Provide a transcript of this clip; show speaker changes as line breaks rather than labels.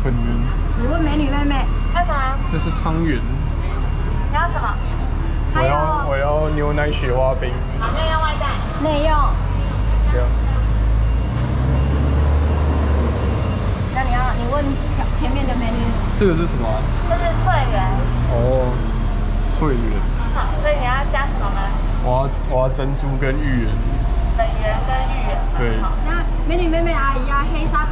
粉圆。
你问美女妹妹。
要什么？
这是汤圆。
你要什么？
我要牛奶雪花冰。
好，内用外带。
内用。
对啊。
那你问前面的美女。
这个是什么啊？
这是脆圆。
哦，脆圆。
好，所以你要加什么吗？
我要珍珠跟芋圆。
粉圆跟芋圆。
对。
那美女妹妹阿姨啊，黑沙